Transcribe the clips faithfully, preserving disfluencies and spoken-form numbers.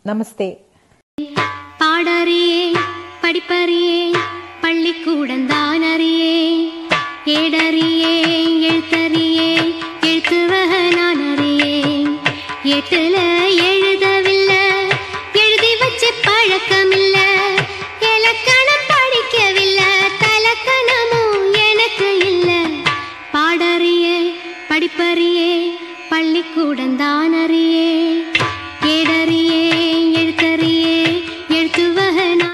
நமஸ்தே. பாடறியே படிப்பறியே பள்ளிக்கூடந்தானறியே ஏடறியே எழுத்தறியே எழுத்துவக நான் அறியே எட்டுல எழுதவில்லை எழுதி வச்சு பழக்கமில்ல இலக்கணம் படிக்கவில்லை தலக்கணமும் எனக்கு இல்ல. பாடறியே படிப்பறியே பள்ளிக்கூடந்தானறியே ஏடறியே எழுத்தறியே எழுத்துவக நான்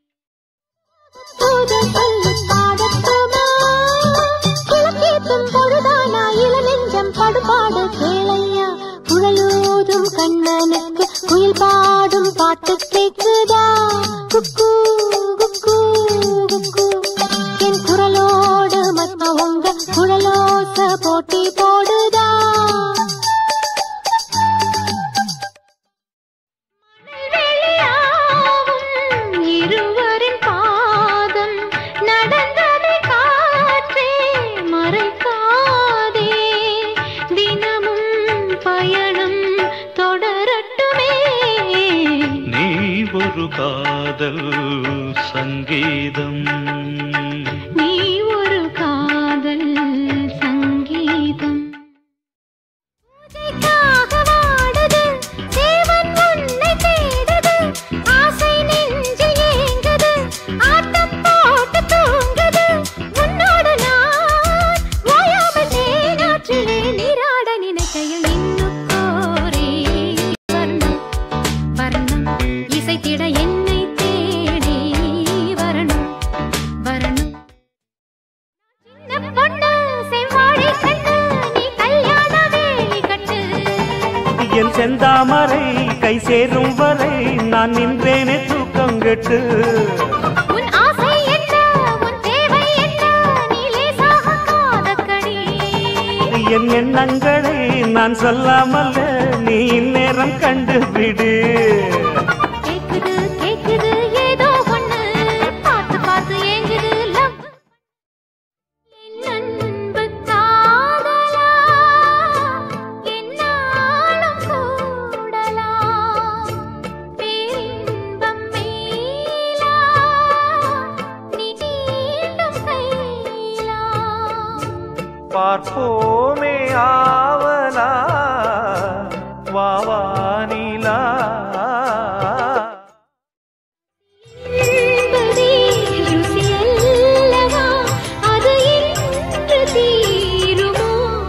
படுபாடு கேளையா குழலோதும் கண்ணனுக்கு குயில் பாடும் பாட்டு கேக்குதா குக்கு குக்கு குக்கு என் குரலோடு மத்தவங்க குழலோச போட்டி போடுதா. இருவரின் பாதம் நடந்ததை காற்றே மறைக்காதே தினமும் பயணம் தொடரட்டுமே. நீ ஒரு காதல் சங்கீதம் நீ ஒரு காதல் சங்கீதம் பூஜைக்காக வாடுது தேவன் உன்னை தேடுது ஆசை நெஞ்சு ஏங்குது ஆட்டம் போட்டு தூங்குது உன்னோடு நான் ஓயாமல் தேனாற்றிலே நீராட நினைக்கையில் இன்னுக்கோரே வர்ணம் வர்ணம் இசைத்திட என்னை தேடி வரணும் வரணும். சின்ன பொண்ணு செவ்வாழை கண்ணு நீ கல்யாண வேலி கட்டு. என் செந்தாமரை கை சேரும் வரை நான் நின்றேனே தூக்கம் கெட்டு. உன் ஆசை என்ன உன் தேவை என்ன நீ லேசாக காதக்கடி. என் எண்ணங்களை நான் சொல்லாமல் நீ இந்நேரம் கண்டுபிடு. கேக்குது கேக்குது ஏதோ ஒண்ணு பார்த்து பார்த்து ஏங்குது லவ். என் அன்பு காதலா என்னாலும் கூடலாம் பேரின்பம் மேலா நீ நீண்டும் கையிலா. பார்ப்போமே ஆவலா வாவானிலா. என்பதே ருசியல்லவா அது இன்று தீருமோ.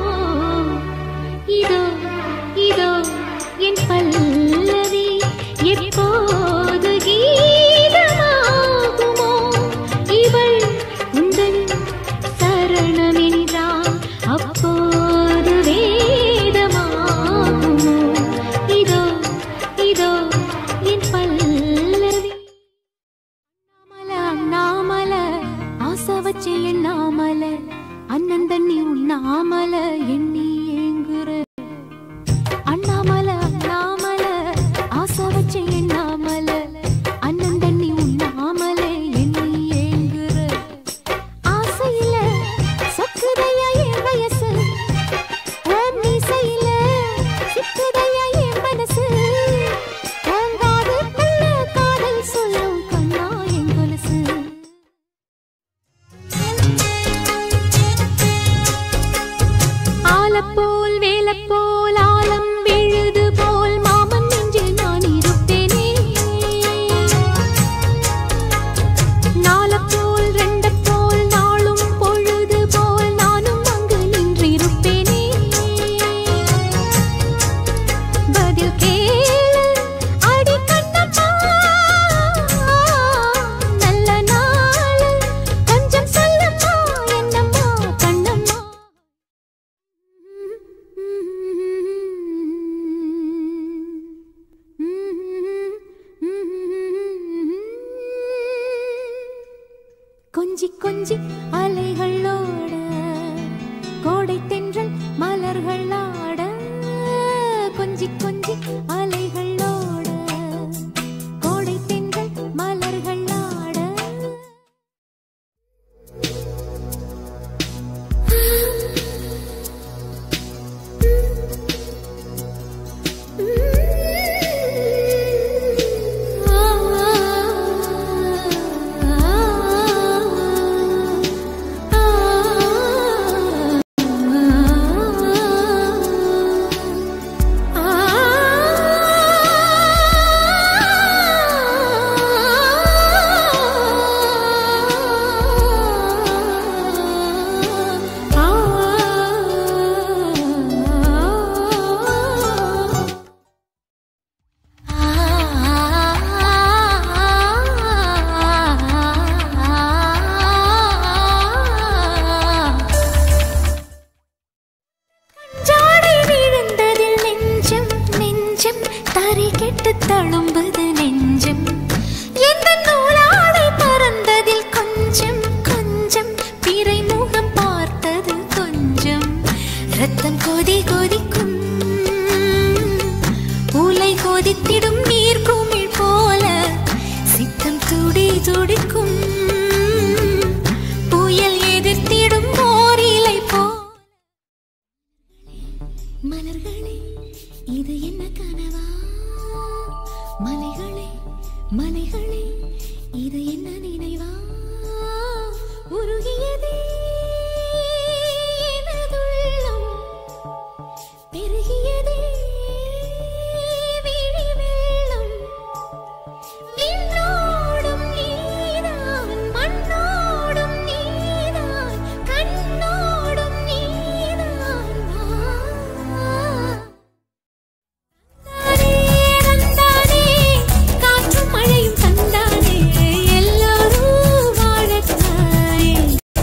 இதோ இதோ என் பல்லவி எப்போது கீதமாகுமோ. இவள் உந்தன் சரணமென்றால் அப்போது வேதமாகுமோ. இதோ இதோ என் பல்லவி. அண்ணாமல ஆசை வச்சு எண்ணாமல அண்ணன் தண்ணி உண்ணாமல எண்ணி ஏங்குற. அண்ணாமல அண்ணாமல ஆசை வச்சு எண்ணாமல அண்ணன் தண்ணி உண்ணாமல எண்ணி ஏங்குற. ஆசையில சொக்குதையா என் வயசு ஓம் மீசையில சிக்குதையா என் மனசு. காதுக்குள்ள காதல் சொல்லும் கண்ணா என் கொலுசு. ஆலப்போல் வேலப்போல் ஆலம் விழுது போல் மாமன் நெஞ்சில் நான் இருப்பேனே. நாலப்போல் ரெண்டப்போல் நாளும் பொழுது போல் நானும் அங்கு நின்றிருப்பேனே. பதில் கேளு அடி கண்ணம்மா நல்ல நாள் கொஞ்சம் சொல்லம்மா என்னம்மா கண்ணம்மா. கொஞ்சி கொஞ்சி அலைகளோட கோடை தென்றல் மலர்கள் ஆட. கொஞ்சி கொஞ்சி அலைகளோட கோடை தென்றல் மலர்கள் ஆட. மலைகளே மலைகளே இது என்ன நினைவா உருகியதே எனதுள்ளம் பெருகியதே விழி வெள்ளம் விண்ணோடும் நீதான் மண்ணோடும் நீதான் கண்ணோடும் நீதான் தந்தானே காற்றும் மழையும் தந்தானே எல்லாரும் வாழத்தானே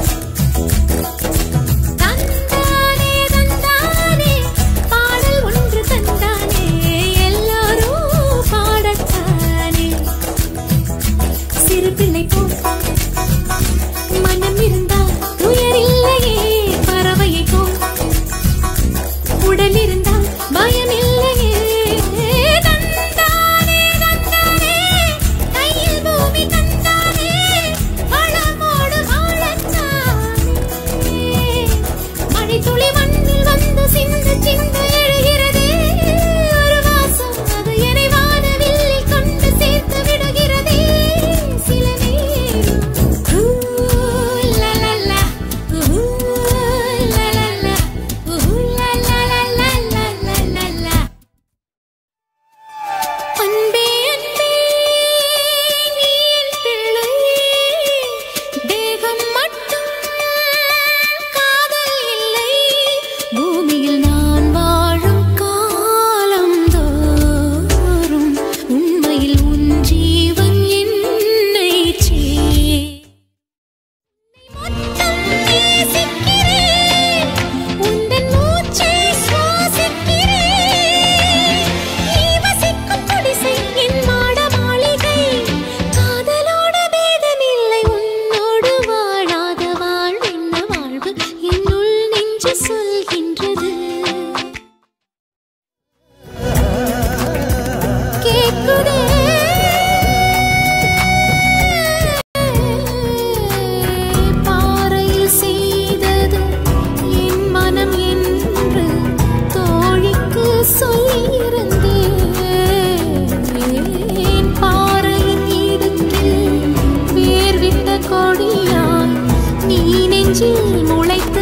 தந்தானே தந்தானே பாடல் ஒன்று தந்தானே எல்லாரும் பாடத்தானே சிறு பிள்ளை போல் மனம் இருந்தால் துயரில்லையே பறவையை போல் உடல் இருந்தால் பயம் இல்லையே தந்தானே தந்தானே கையில் பூமி தந்தானே வளமோடு வாழத்தானே மழை துளி மண்ணில் வந்து சிந்து சிந்து எழுகிறதே ஒரு வாசம் அது என்னை வானவில்லில் கொண்டு சேர்த்து விடுகிறதே சில நேரம் ஊ லா லா லா ஊ லா லா லா ஊ லா லா லா லா லா லா லா அன்பே அன்பே நீ என் பிள்ளை தேகம் மட்டும் காதல் இல்லை பூமியில் நான் வாழும் காலம் தோறும் உண்மையில் உன் ஜீவன் என்னை சே மொத்தம் நேசிக்கிறேன் உந்தன் மூச்சை சுவாசிக்கிறேன் நீ வசிக்கும் குடிசை என் மாட மாளிகை காதலோடு பேதமில்லை உன்னோடு வாழாத வாழ்வென்ன வாழ்வு என்னுள் நெஞ்சு சொல்கின்றது கேட்குதே பாறையில் செய்தது என் மனம் என்று தோழிக்கு சொல்லியிருந்தேன் பாறையின் இடுக்கில் வேர் விட்ட கொடியாய் நீ நெஞ்சில் முளைத்து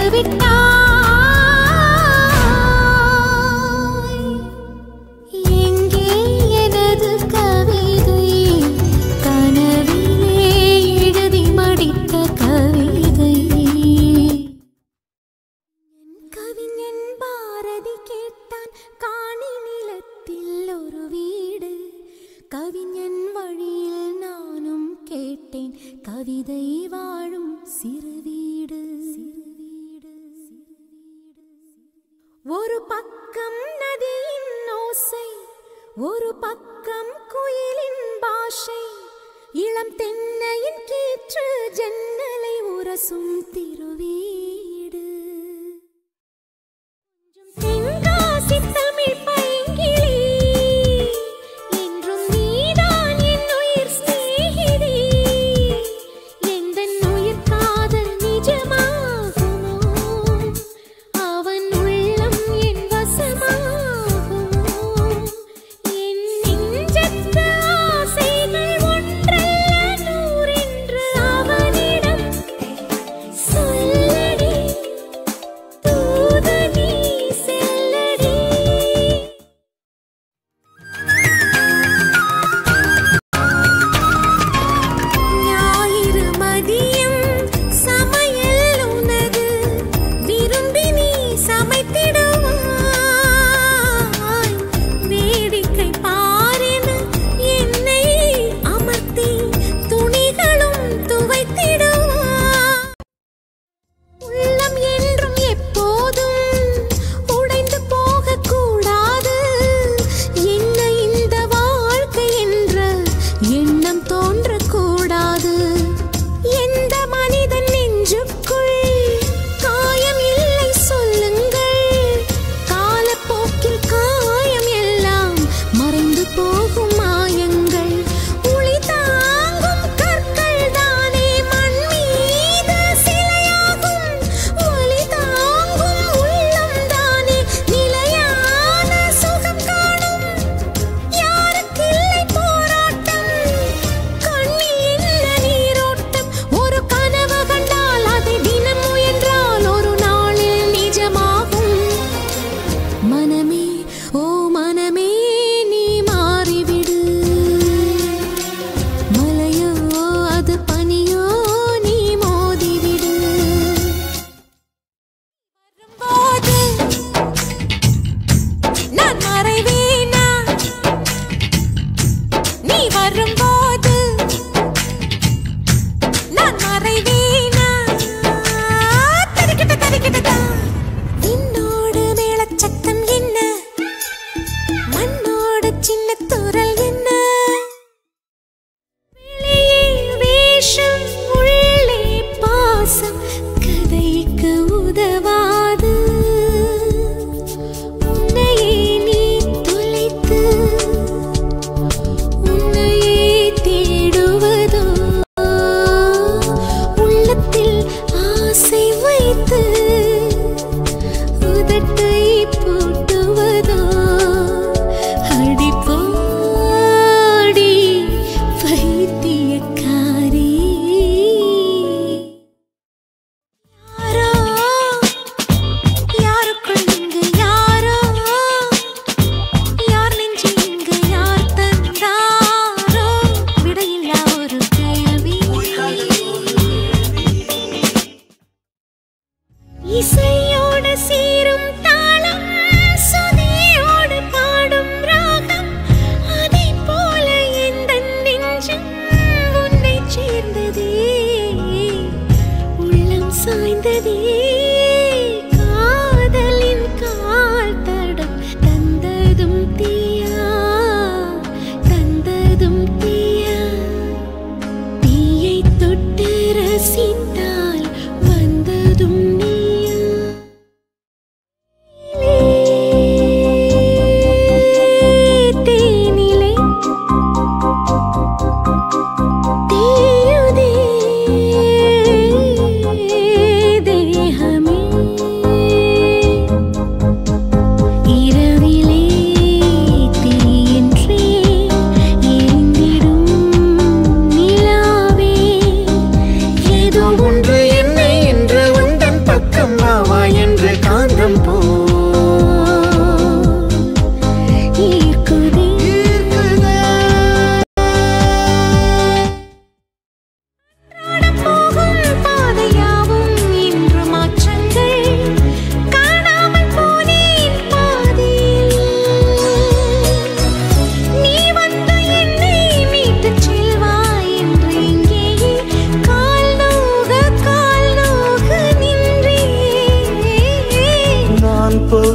விட்டாய் எங்கே எனது கவிதை கனவிலே எழுதி மடித்த கவிதை என் கவிஞன் பாரதி கேட்டான் காணி நிலத்தில் ஒரு வீடு கவிஞன் வழியில் நானும் கேட்டேன் கவிதை வாழும் சிறு வீடு ஒரு பக்கம் நதியின் ஓசை ஒரு பக்கம் குயிலின் பாஷை இளம் தென்னையின் கீற்று ஜன்னலை உரசும் திருவீடு தென்காசி தமிழ் பைங்கிளி என்றும் நீதான் என் உயிர் சிநேகிதி எந்தன் உயிர் காதல் நிஜமாகுமோ அவன் உள்ளம் என் வசமாகுமோ என் நெஞ்சத்து ஆசைகள் ஒன்றல்ல நூறென்று அவனிடம் சொல்லடி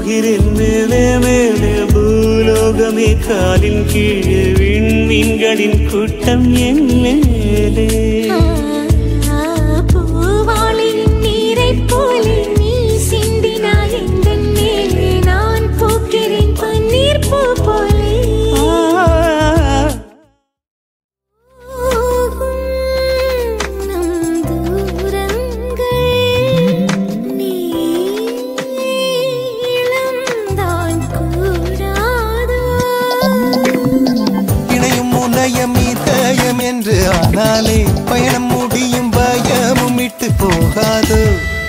ഉയിരിന്നലെ മേലെ ഭൂലോകമേ കാലിൻ കീഴ് വിൺമീൻകളിൻ കൂട്ടം എന്നേലേ ஆனாலே பயணம் முடியும் பயமும் விட்டு போகாது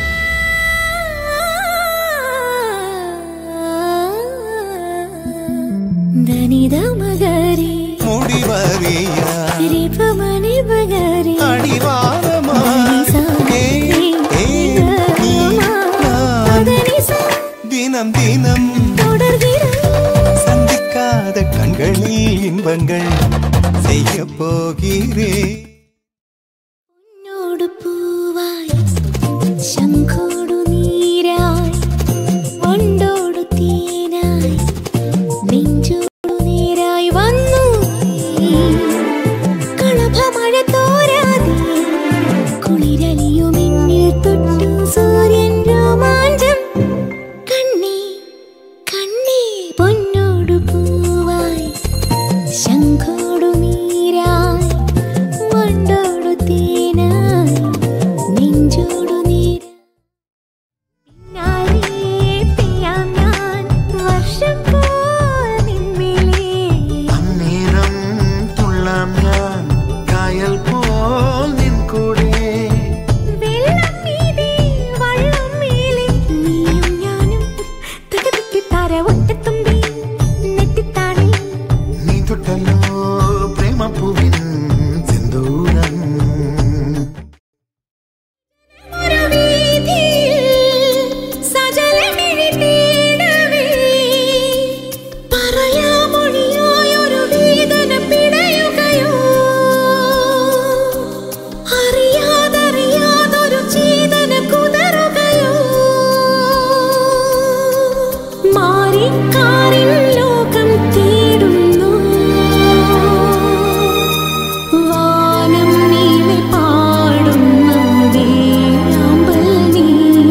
தனித மகரி முடிவரியா திரிபமணி பகரி அடிவாரமா தினம் தினம் தொடர்கிறேன் சந்திக்காத கண்களில் இன்பங்கள் செய்ய போகிறேன் உன்னோடு பூவாய் ശംഖോടു നീരായി വണ്ടോടു തേനായി നെഞ്ചോടു നേരായി വന്നു കളഭമഴ തോരാതെ കുളിരലിയുമെന്നിൽ തൊട്ടു സൂര്യൻ രോമാഞ്ചം കണ്ണേ കണ്ണേ പൊന്നോടു പൂവായി ശംഖോടു നീരായി വണ്ടോടു തേനായി നെഞ്ചോടു നീര പിന്നാലെ പെയ്യാം ഞാൻ വർഷം പോൽ നിന്മേലേ അന്നേരം തുള്ളാം ഞാൻ കായൽ പോൽ നിൻ കൂടെ വെള്ളം മീതെ വള്ളം മേലെ നീയും ഞാനും തകതിക്ക് താര ഒറ്റത്തുമ്പി നെറ്റിത്താടി നീ തൊട്ടല്ലോ പ്രേമപ്പൂവിൻ സിന്ദൂരം ഒരു വീഥിയിൽ സജലമിഴി തേടവേ പറയാമൊഴിയായൊരു വേദന പിടയുകയോ അറിയാതറിയാതൊരു ചേതന കുതറുകയോ മാറിക്കാറിൻ ലോകം തേടുന്നു വാനം നീളെ പാടുന്ന വേഴാമ്പൽ നീ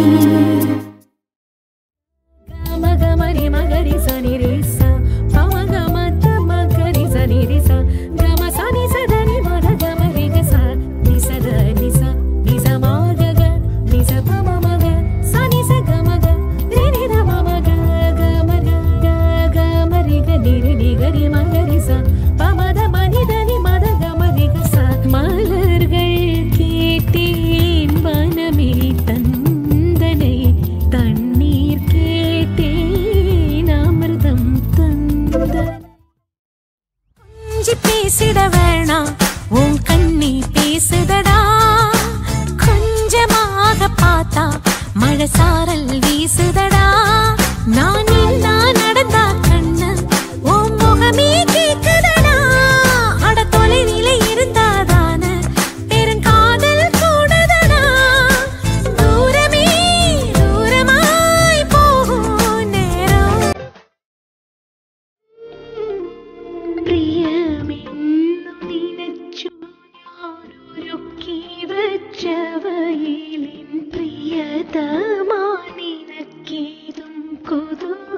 ഗമഗമരി മഗരി സനി രി സ പമഗമത മഗരി സനി രി സ ഗമ സനി സദനി മദ ഗമരി ഗ സ നി സദ നി സ നി സ മഗഗ നി സ പമ മഗ സനി സ ഗമഗ രി നി ധ മ മഗ ഗമഗ ഗമരി ഗ നി രി നി ഗരി മഗരി സ പമദ മനി ധനി മദ ഗമരി ഗ സ മലർകൾ കേട്ടേൻ വനമേ തന്തனை தண்ணீர் கேட்டேன் அமிர்தம் தந்த கொஞ்சி பேசிட வேணாம் உன் கண்ணி பேசுதடா கொஞ்சமாக பார்த்தா மழை சாரல் வீசுதடா நான் நின்னா நடந்தா கண்ணு உன் முகமே கேக்குதடா அட தொலைவில இருந்தாதான பெருங்காதல் கூடுதடா தூரமே தூரமாய் போகும் நேரம் പ്രിയമെന്നു നിനച്ചു ഞാനൊരുക്കി വച്ചവയിലിൻ പ്രിയതമാ നിനക്കേതും കൊതു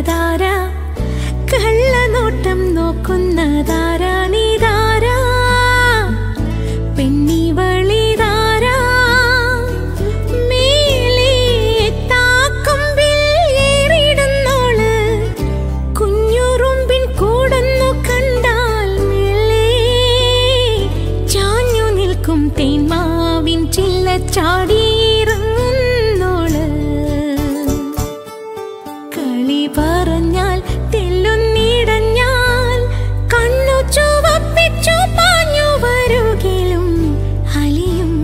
നോക്കുന്നതാരാ കള്ളനോട്ടം നോക്കുന്നതാരാ നീതാരാ പെണ്ണിവളിതാരാ മേലെ താക്കൊമ്പിൽ ഏറിടുന്നോള് കുഞ്ഞുറുമ്പിൻ കൂടുന്നു കണ്ടാൽ മേലെ ചാഞ്ഞു നിൽക്കും തേന്മാവിൻ ചില്ല ചാടിയിറങ്ങുന്നോള് കളി പറഞ്ഞാൽ തെല്ലുന്നിടഞ്ഞാൽ കണ്ണു ചുവപ്പിച്ചു പാഞ്ഞു വരുകിലും അലിയും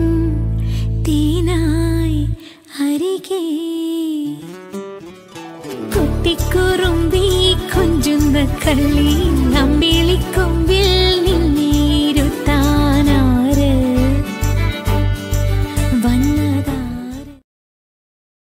തേനായി അരികെ കുട്ടിക്കുറുമ്പി കൊഞ്ചുന്ന കളി അമ്പിളിക്കും